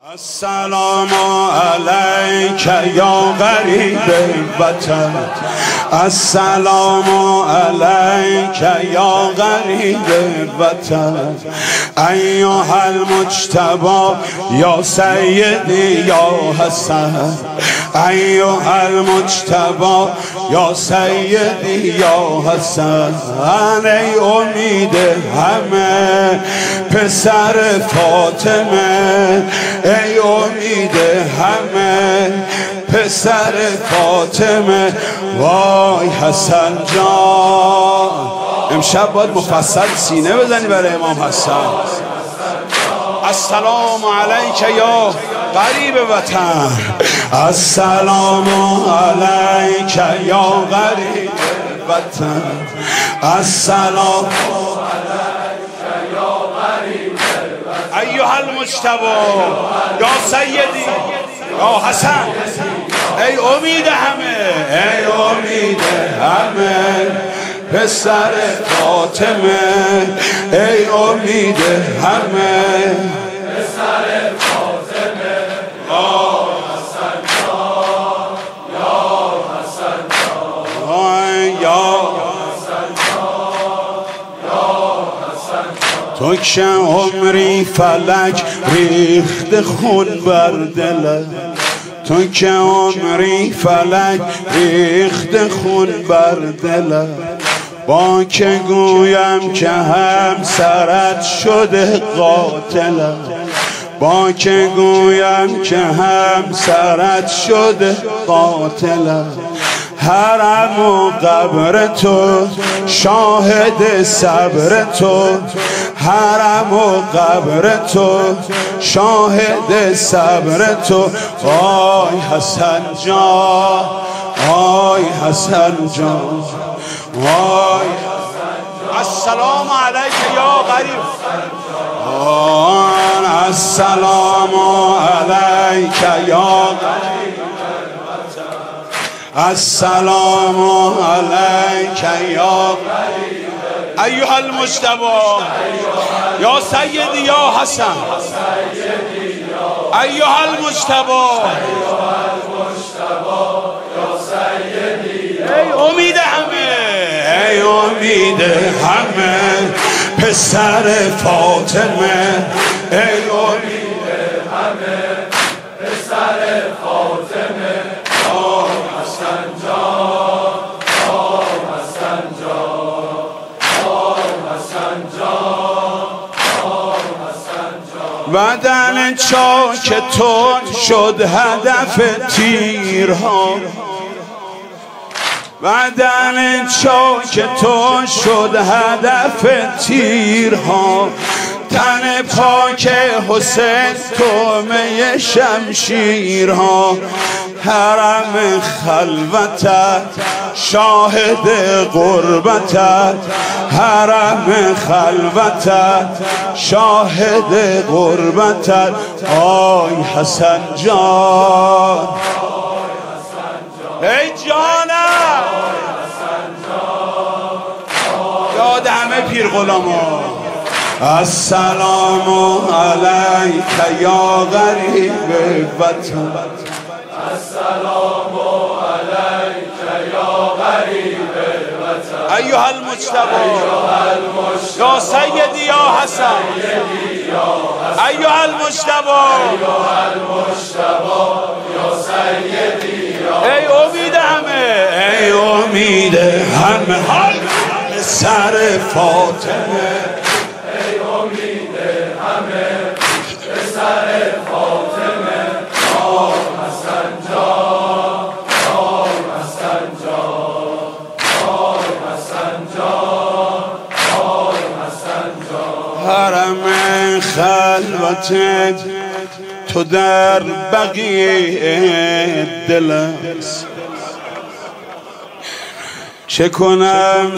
السلام علیک یا غریب وطن، السلام علیک یا غریب وطن، ایها المجتبی یا سیدی یا حسن، ایها المجتبی یا سیدی یا حسن، ای امید همه پسر فاطمه، ای امید همه پسر فاطمه، وای حسن جان. امشب باید مفصل سینه بزنی برای امام حسن. السلام علیک یا غریب وطن، السلام علیک یا غریب وطن، السلام ایها المجتبی یا سیدی یا حسن، ای امید همه، ای امید همه پسر فاطمه، ای امید همه پسر فاطمه، یا حسن جان، یا حسن جان، یا حسن جان، یا حسن جان. تو که عمری فلک ریخت خون بر دلت، تو که عمری فلک ریخت خون بر دلت، با که گویم که همسرت شده قاتلت، با که گویم که همسرت شده قاتلت، حرم و قبر تو شاهد صبر تو، حرم و قبر تو شاهد صبر تو، آی حسن جان، آی حسن جان، آی حسن جان. السلام علیک یا غریب، السلام علیک یا غریب، السلام علیک یا غریب، ایها المجتبی یا سیدی یا حسن، ایها المجتبی یا سیدی، ای امید همه، ای امید همه پسر فاطمه، ای امید همه پسر فاطمه، یا حسن جان، یا حسن جان، یا حسن جان، یا حسن جان. بدن چاک تو شد هدف تیرها، بدن چاک تو شد هدف تیرها، تن پاک حسین طعمه شمشیرها، حرم خلوتت شاهد غربتت، حرم خلوتت شاهد غربتت، آی حسن جان، ای جانم، یاد همه پیر غلاما. السلام علیک یا غریب وطن، السلام علیک یا غریب وطن، ایها المجتبی یا سیدی یا حسن، ایها المجتبی یا سیدی، ای امید همه، ای امید همه سر فاطمه، ای امید همه سر فاطمه، یا حسن جان، یا حسن جان، یا حسن جان، یا حسن جان. حرم خلوتت تو در بقیع دل است، چه کنم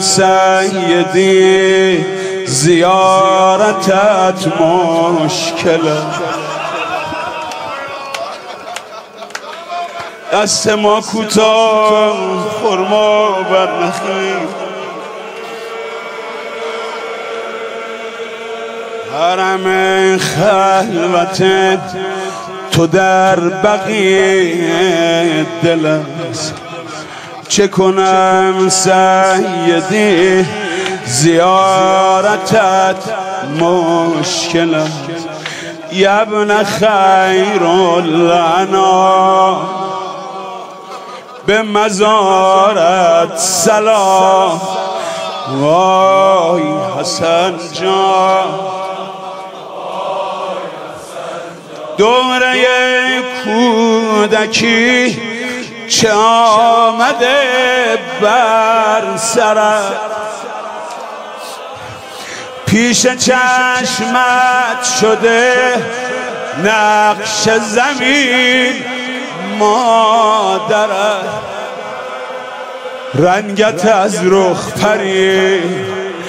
سیدی زیارتت مشکل، دست ما کوتاه خرما بر نخیل، حرم خلوت تو در بقیه دل است. چه کنم سیدی زیارتت مشکل است. یا ابن خیر الانام به مزارت سلام. وای حسن جان دوره کودکی چه آمده بر سرت، پیش چشمت شده نقش زمین مادرت. رنگت از رخ پرید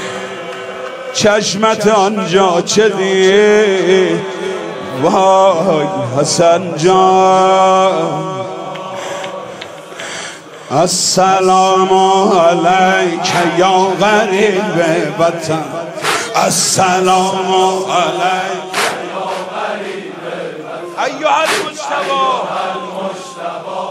چشمت آنجا چه دید. وای حسن جان السلام علیک یا غریب وطن. السلام علیک یا غریب وطن ایها المجتبی